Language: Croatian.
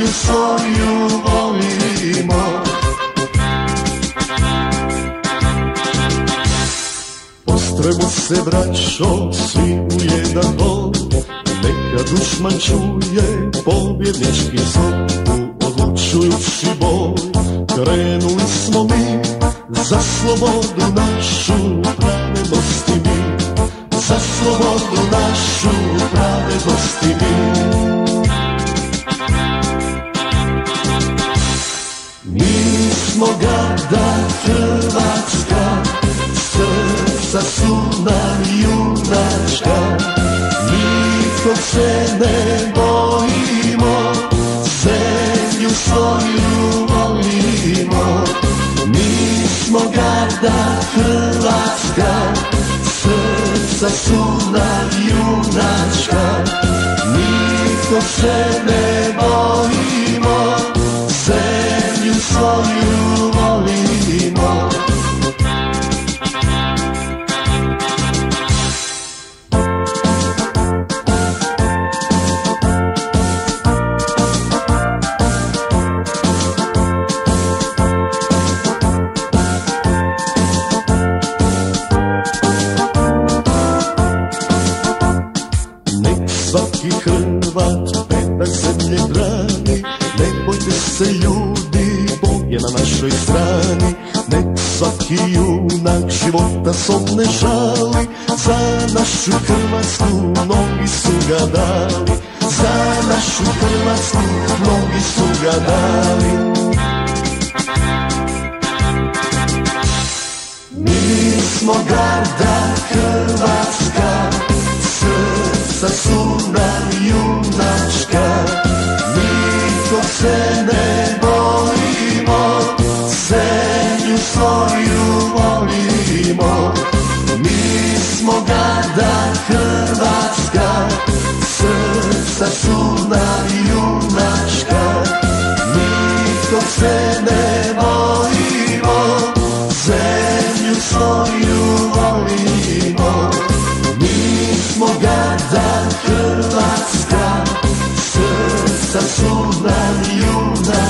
svoju volimo. Postremo se, braćo, svi u jedan dom, neka dušman čuje pobjednički zvuk. Odlučujući boj, krenuli smo mi za slobodu našu, pravednosti mi, za slobodu našu, pravednosti mi. Mi smo garda Hrvatska, srca su nam junačka, nikog se ne bojimo, zemlju svoju volimo. Mi smo garda Hrvatska, srca su nam junačka, nikog se ne bojimo, zemlju svoju volimo. Svaki Hrvat petak zemlje brani, ne bojte se ljudi, Bog je na našoj strani. Nek svaki junak života svog ne žali, za našu Hrvatsku mnogi su ga dali, za našu Hrvatsku mnogi su ga dali. Mi smo garda Hrvatska, srca su nam junačka, nikog se ne bojimo, zemlju svoju volimo. Mi smo garda Hrvatska, srca su nam junačka, nikog se ne bojimo, zemlju svoju volimo. Mi smo garda Hrvatska, srca su nam junačka,